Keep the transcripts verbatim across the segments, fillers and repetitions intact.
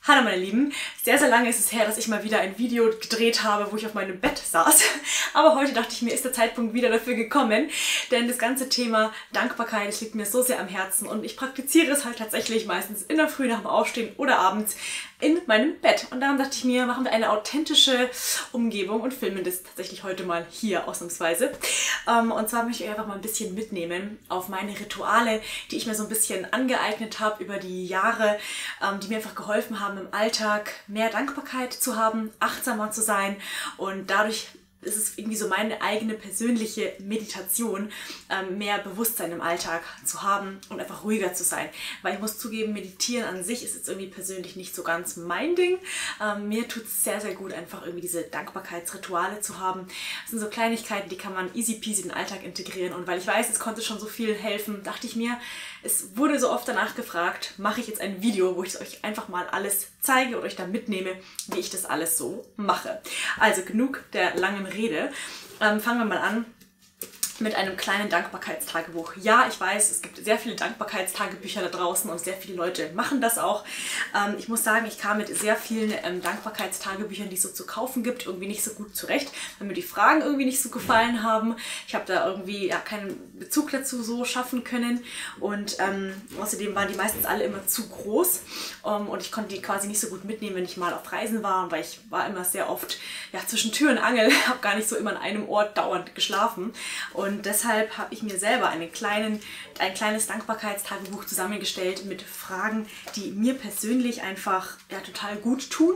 Hallo meine Lieben, sehr sehr lange ist es her, dass ich mal wieder ein Video gedreht habe, wo ich auf meinem Bett saß. Aber heute dachte ich mir, ist der Zeitpunkt wieder dafür gekommen, denn das ganze Thema Dankbarkeit, das liegt mir so sehr am Herzen und ich praktiziere es halt tatsächlich meistens in der Früh nach dem Aufstehen oder abends in meinem Bett. Und darum dachte ich mir, machen wir eine authentische Umgebung und filmen das tatsächlich heute mal hier ausnahmsweise. Und zwar möchte ich euch einfach mal ein bisschen mitnehmen auf meine Rituale, die ich mir so ein bisschen angeeignet habe über die Jahre, die mir einfach geholfen haben, im Alltag mehr Dankbarkeit zu haben, achtsamer zu sein und dadurch ist es irgendwie so meine eigene persönliche Meditation, ähm, mehr Bewusstsein im Alltag zu haben und einfach ruhiger zu sein. Weil ich muss zugeben, meditieren an sich ist jetzt irgendwie persönlich nicht so ganz mein Ding. Ähm, mir tut es sehr, sehr gut, einfach irgendwie diese Dankbarkeitsrituale zu haben. Das sind so Kleinigkeiten, die kann man easy peasy in den Alltag integrieren. Und weil ich weiß, es konnte schon so viel helfen, dachte ich mir, es wurde so oft danach gefragt, mache ich jetzt ein Video, wo ich es euch einfach mal alles zeige oder euch da mitnehme, wie ich das alles so mache. Also genug der langen Rede. Ähm, fangen wir mal an mit einem kleinen Dankbarkeitstagebuch. Ja, ich weiß, es gibt sehr viele Dankbarkeitstagebücher da draußen und sehr viele Leute machen das auch. Ähm, ich muss sagen, ich kam mit sehr vielen ähm, Dankbarkeitstagebüchern, die es so zu kaufen gibt, irgendwie nicht so gut zurecht, weil mir die Fragen irgendwie nicht so gefallen haben. Ich habe da irgendwie ja, keinen Bezug dazu so schaffen können und ähm, außerdem waren die meistens alle immer zu groß um, und ich konnte die quasi nicht so gut mitnehmen, wenn ich mal auf Reisen war, und weil ich war immer sehr oft ja, zwischen Tür und Angel, habe gar nicht so immer an einem Ort dauernd geschlafen. Und Und deshalb habe ich mir selber einen kleinen, ein kleines Dankbarkeitstagebuch zusammengestellt mit Fragen, die mir persönlich einfach ja, total gut tun.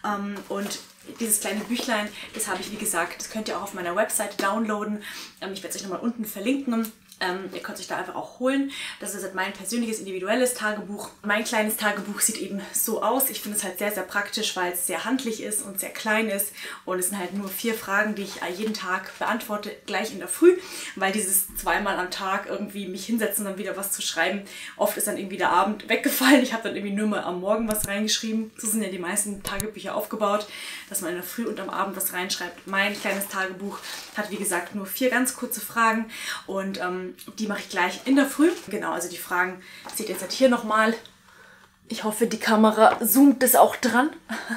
Und dieses kleine Büchlein, das habe ich, wie gesagt, das könnt ihr auch auf meiner Website downloaden. Ich werde es euch nochmal unten verlinken. Ähm, ihr könnt euch da einfach auch holen. Das ist halt mein persönliches, individuelles Tagebuch. Mein kleines Tagebuch sieht eben so aus. Ich finde es halt sehr, sehr praktisch, weil es sehr handlich ist und sehr klein ist. Und es sind halt nur vier Fragen, die ich jeden Tag beantworte, gleich in der Früh. Weil dieses zweimal am Tag irgendwie mich hinsetzen und dann wieder was zu schreiben, oft ist dann irgendwie der Abend weggefallen. Ich habe dann irgendwie nur mal am Morgen was reingeschrieben. So sind ja die meisten Tagebücher aufgebaut, dass man in der Früh und am Abend was reinschreibt. Mein kleines Tagebuch hat, wie gesagt, nur vier ganz kurze Fragen und ähm, die mache ich gleich in der Früh. Genau, also die Fragen seht ihr jetzt halt hier nochmal. Ich hoffe, die Kamera zoomt das auch dran.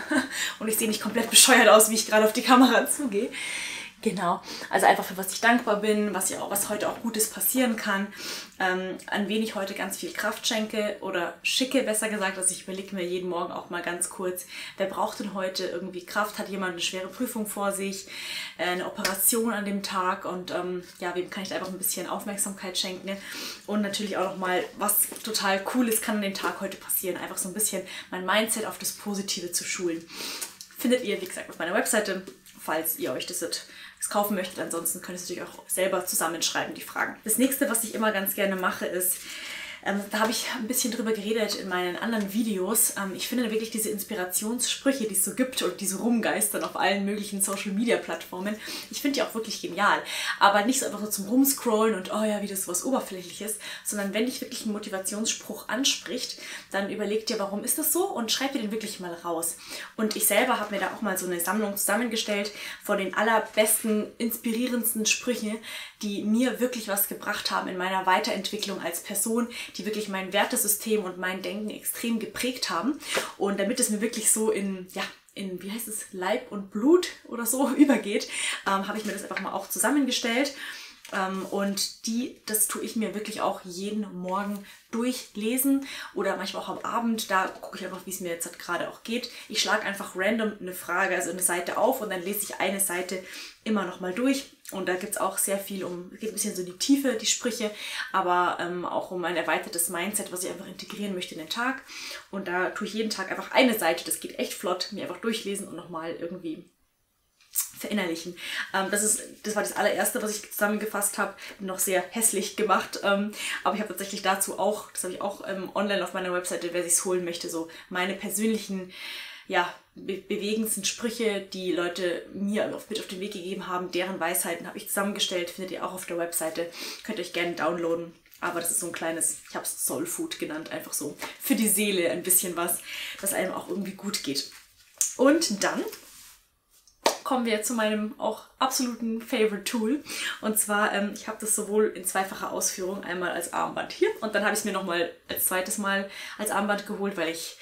Und ich sehe nicht komplett bescheuert aus, wie ich gerade auf die Kamera zugehe. Genau, also einfach für was ich dankbar bin, was, ich auch, was heute auch Gutes passieren kann, ähm, an wen ich heute ganz viel Kraft schenke oder schicke, besser gesagt. Also ich überlege mir jeden Morgen auch mal ganz kurz, wer braucht denn heute irgendwie Kraft? Hat jemand eine schwere Prüfung vor sich, äh, eine Operation an dem Tag und ähm, ja, wem kann ich da einfach ein bisschen Aufmerksamkeit schenken? Und natürlich auch nochmal, was total Cooles kann an dem Tag heute passieren, einfach so ein bisschen mein Mindset auf das Positive zu schulen. Findet ihr, wie gesagt, auf meiner Webseite, falls ihr euch das jetzt das kaufen möchtet. Ansonsten könnt ihr es natürlich auch selber zusammenschreiben, die Fragen. Das nächste, was ich immer ganz gerne mache, ist, ähm, da habe ich ein bisschen drüber geredet in meinen anderen Videos. Ähm, ich finde wirklich diese Inspirationssprüche, die es so gibt und die so rumgeistern auf allen möglichen Social-Media-Plattformen, ich finde die auch wirklich genial. Aber nicht so einfach so zum Rumscrollen und oh ja, wie das was Oberflächliches, sondern wenn dich wirklich ein Motivationsspruch anspricht, dann überleg dir, warum ist das so und schreib dir den wirklich mal raus. Und ich selber habe mir da auch mal so eine Sammlung zusammengestellt von den allerbesten, inspirierendsten Sprüchen, die mir wirklich was gebracht haben in meiner Weiterentwicklung als Person, die wirklich mein Wertesystem und mein Denken extrem geprägt haben. Und damit es mir wirklich so in, ja, in, wie heißt es, Leib und Blut oder so übergeht, ähm, habe ich mir das einfach mal auch zusammengestellt. Ähm, und die, das tue ich mir wirklich auch jeden Morgen durchlesen oder manchmal auch am Abend. Da gucke ich einfach, wie es mir jetzt gerade auch geht. Ich schlage einfach random eine Frage, also eine Seite auf und dann lese ich eine Seite immer noch mal durch. Und da gibt es auch sehr viel um, es geht ein bisschen so in die Tiefe, die Sprüche, aber ähm, auch um ein erweitertes Mindset, was ich einfach integrieren möchte in den Tag. Und da tue ich jeden Tag einfach eine Seite, das geht echt flott, mir einfach durchlesen und nochmal irgendwie verinnerlichen. Ähm, das, ist, das war das allererste, was ich zusammengefasst habe, noch sehr hässlich gemacht, ähm, aber ich habe tatsächlich dazu auch, das habe ich auch ähm, online auf meiner Webseite, wer sich's holen möchte, so meine persönlichen, ja, be bewegendsten Sprüche, die Leute mir auf, mit auf den Weg gegeben haben, deren Weisheiten habe ich zusammengestellt, findet ihr auch auf der Webseite, könnt ihr euch gerne downloaden. Aber das ist so ein kleines, ich habe es Soul Food genannt, einfach so für die Seele ein bisschen was, dass einem auch irgendwie gut geht. Und dann kommen wir zu meinem auch absoluten Favorite Tool. Und zwar, ähm, ich habe das sowohl in zweifacher Ausführung, einmal als Armband hier und dann habe ich es mir nochmal als zweites Mal als Armband geholt, weil ich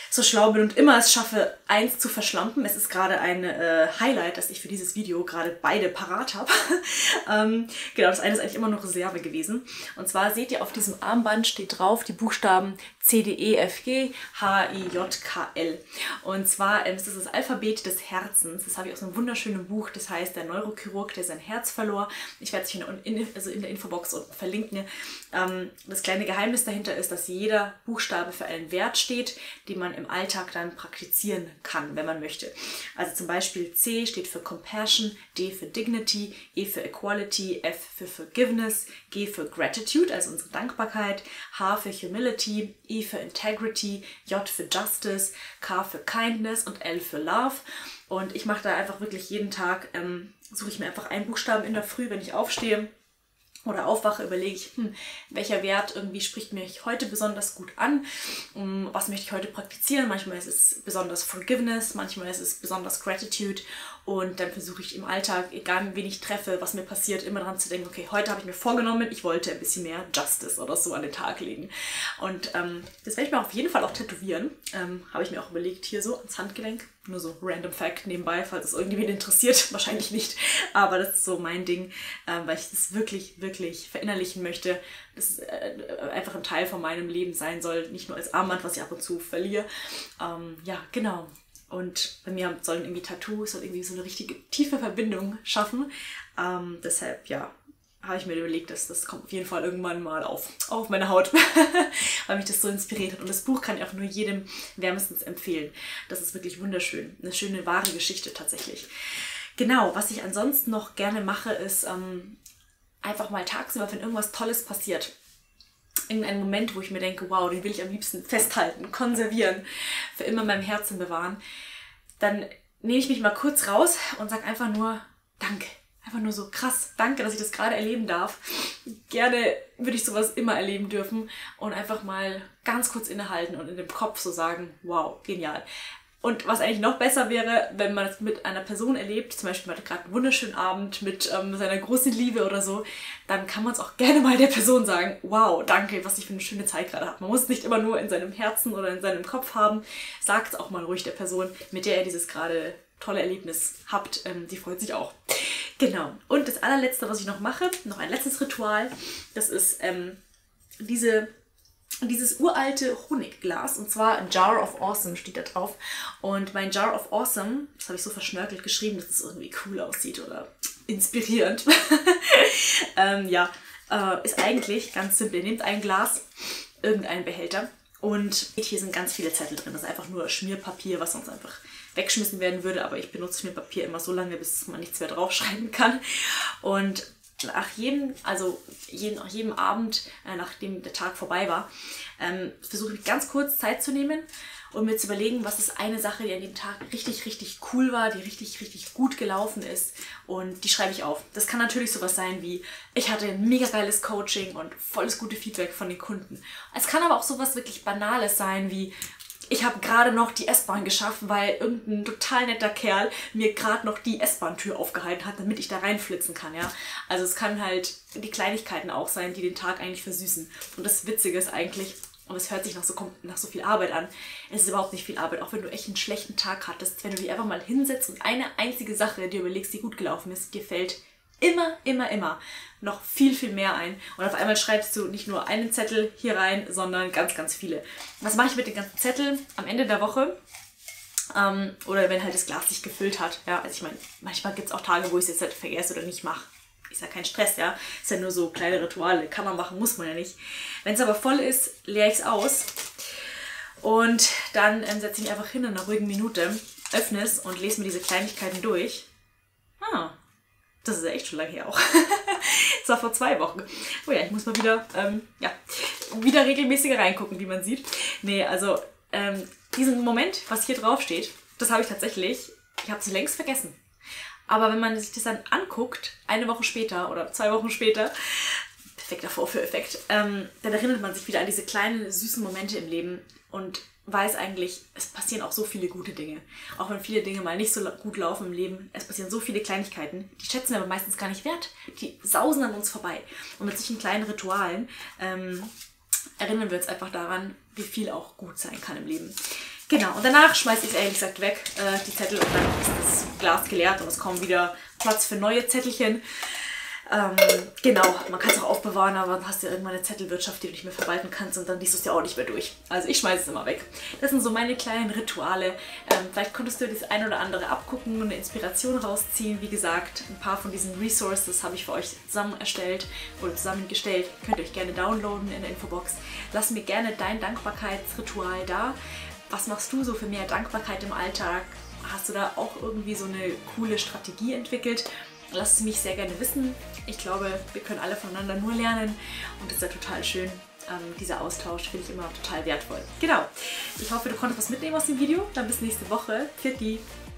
so schlau bin und immer es schaffe, eins zu verschlampen. Es ist gerade ein äh, Highlight, dass ich für dieses Video gerade beide parat habe. ähm, genau, das eine ist eigentlich immer noch Reserve gewesen. Und zwar seht ihr, auf diesem Armband steht drauf die Buchstaben C, D, E, F, G, H, I, J, K, L. Und zwar ähm, ist das das Alphabet des Herzens. Das habe ich aus einem wunderschönen Buch, das heißt Der Neurochirurg, der sein Herz verlor. Ich werde es euch in, in, also in der Infobox unten verlinken. Ähm, das kleine Geheimnis dahinter ist, dass jeder Buchstabe für einen Wert steht, den man im Alltag dann praktizieren kann, wenn man möchte. Also zum Beispiel C steht für Compassion, D für Dignity, E für Equality, F für Forgiveness, G für Gratitude, also unsere Dankbarkeit, H für Humility, I für Integrity, J für Justice, K für Kindness und L für Love. Und ich mache da einfach wirklich jeden Tag, ähm, suche ich mir einfach einen Buchstaben in der Früh, wenn ich aufstehe oder aufwache, überlege ich, hm, welcher Wert irgendwie spricht mich heute besonders gut an, um, was möchte ich heute praktizieren. Manchmal ist es besonders Forgiveness, manchmal ist es besonders Gratitude, und dann versuche ich im Alltag, egal wen ich treffe, was mir passiert, immer dran zu denken, okay, heute habe ich mir vorgenommen, ich wollte ein bisschen mehr Justice oder so an den Tag legen. Und ähm, das werde ich mir auf jeden Fall auch tätowieren, ähm, habe ich mir auch überlegt, hier so ans Handgelenk. Nur so random Fact nebenbei, falls es irgendjemand interessiert. Wahrscheinlich nicht, aber das ist so mein Ding, äh, weil ich das wirklich, wirklich verinnerlichen möchte, dass es äh, einfach ein Teil von meinem Leben sein soll, nicht nur als Armband, was ich ab und zu verliere. Ähm, ja, genau. Und bei mir sollen irgendwie Tattoos soll irgendwie so eine richtige tiefe Verbindung schaffen. Ähm, deshalb, ja, habe ich mir überlegt, dass das kommt auf jeden Fall irgendwann mal auf, auf meine Haut, weil mich das so inspiriert hat. Und das Buch kann ich auch nur jedem wärmstens empfehlen. Das ist wirklich wunderschön. Eine schöne, wahre Geschichte tatsächlich. Genau, was ich ansonsten noch gerne mache, ist ähm, einfach mal tagsüber, wenn irgendwas Tolles passiert, irgendeinen Moment, wo ich mir denke, wow, den will ich am liebsten festhalten, konservieren, für immer in meinem Herzen bewahren, dann nehme ich mich mal kurz raus und sage einfach nur Danke. Einfach nur so krass, danke, dass ich das gerade erleben darf. Gerne würde ich sowas immer erleben dürfen und einfach mal ganz kurz innehalten und in dem Kopf so sagen, wow, genial. Und was eigentlich noch besser wäre, wenn man es mit einer Person erlebt, zum Beispiel man hat gerade einen wunderschönen Abend mit ähm, seiner großen Liebe oder so, dann kann man es auch gerne mal der Person sagen, wow, danke, was ich für eine schöne Zeit gerade habe. Man muss es nicht immer nur in seinem Herzen oder in seinem Kopf haben, sagt es auch mal ruhig der Person, mit der ihr dieses gerade tolle Erlebnis habt, ähm, die freut sich auch. Genau. Und das allerletzte, was ich noch mache, noch ein letztes Ritual, das ist ähm, diese... dieses uralte Honigglas, und zwar ein Jar of Awesome steht da drauf. Und mein Jar of Awesome, das habe ich so verschnörkelt geschrieben, dass es irgendwie cool aussieht oder inspirierend. ähm, ja, äh, ist eigentlich ganz simpel. Ihr nehmt ein Glas, irgendeinen Behälter, und hier sind ganz viele Zettel drin. Das ist einfach nur Schmierpapier, was sonst einfach weggeschmissen werden würde, aber ich benutze Schmierpapier immer so lange, bis man nichts mehr draufschreiben kann. Und nach jedem, also jeden, nach jedem Abend, äh, nachdem der Tag vorbei war, ähm, versuche ich ganz kurz Zeit zu nehmen und mir zu überlegen, was ist eine Sache, die an dem Tag richtig, richtig cool war, die richtig, richtig gut gelaufen ist, und die schreibe ich auf. Das kann natürlich sowas sein wie, ich hatte ein mega geiles Coaching und volles gute Feedback von den Kunden. Es kann aber auch sowas wirklich Banales sein wie, ich habe gerade noch die S-Bahn geschafft, weil irgendein total netter Kerl mir gerade noch die S-Bahn-Tür aufgehalten hat, damit ich da reinflitzen kann, ja. Also es kann halt die Kleinigkeiten auch sein, die den Tag eigentlich versüßen. Und das Witzige ist eigentlich, und es hört sich nach so, nach so viel Arbeit an, es ist überhaupt nicht viel Arbeit, auch wenn du echt einen schlechten Tag hattest, wenn du dich einfach mal hinsetzt und eine einzige Sache dir überlegst, die gut gelaufen ist, dir fällt immer, immer, immer noch viel, viel mehr ein. Und auf einmal schreibst du nicht nur einen Zettel hier rein, sondern ganz, ganz viele. Was mache ich mit den ganzen Zetteln am Ende der Woche? Ähm, oder wenn halt das Glas sich gefüllt hat. Ja, also ich meine, manchmal gibt es auch Tage, wo ich es jetzt halt vergesse oder nicht mache. Ist ja kein Stress, ja. Ist ja nur so kleine Rituale. Kann man machen, muss man ja nicht. Wenn es aber voll ist, leere ich es aus. Und dann ähm, setze ich mich einfach hin in einer ruhigen Minute, öffne es und lese mir diese Kleinigkeiten durch. Ah. Das ist ja echt schon lange her auch. Das war vor zwei Wochen. Oh ja, ich muss mal wieder, ähm, ja, wieder regelmäßiger reingucken, wie man sieht. Nee, also ähm, diesen Moment, was hier drauf steht, das habe ich tatsächlich, ich habe es längst vergessen. Aber wenn man sich das dann anguckt, eine Woche später oder zwei Wochen später, perfekter Vorführeffekt, ähm, dann erinnert man sich wieder an diese kleinen, süßen Momente im Leben und weiß eigentlich, es passieren auch so viele gute Dinge. Auch wenn viele Dinge mal nicht so gut laufen im Leben, es passieren so viele Kleinigkeiten, die schätzen wir aber meistens gar nicht wert. Die sausen an uns vorbei. Und mit solchen kleinen Ritualen ähm, erinnern wir uns einfach daran, wie viel auch gut sein kann im Leben. Genau, und danach schmeiße ich es ehrlich gesagt weg, äh, die Zettel, und dann ist das Glas geleert und es kommt wieder Platz für neue Zettelchen. Ähm, genau, man kann es auch aufbewahren, aber dann hast du ja irgendwann eine Zettelwirtschaft, die du nicht mehr verwalten kannst und dann liest du es ja auch nicht mehr durch. Also ich schmeiße es immer weg. Das sind so meine kleinen Rituale. Ähm, vielleicht konntest du das ein oder andere abgucken und eine Inspiration rausziehen. Wie gesagt, ein paar von diesen Resources habe ich für euch zusammen erstellt oder zusammengestellt. Könnt ihr euch gerne downloaden in der Infobox. Lass mir gerne dein Dankbarkeitsritual da. Was machst du so für mehr Dankbarkeit im Alltag? Hast du da auch irgendwie so eine coole Strategie entwickelt? Lasst es mich sehr gerne wissen. Ich glaube, wir können alle voneinander nur lernen und das ist ja total schön. Ähm, dieser Austausch finde ich immer total wertvoll. Genau. Ich hoffe, du konntest was mitnehmen aus dem Video. Dann bis nächste Woche. Pfiat die.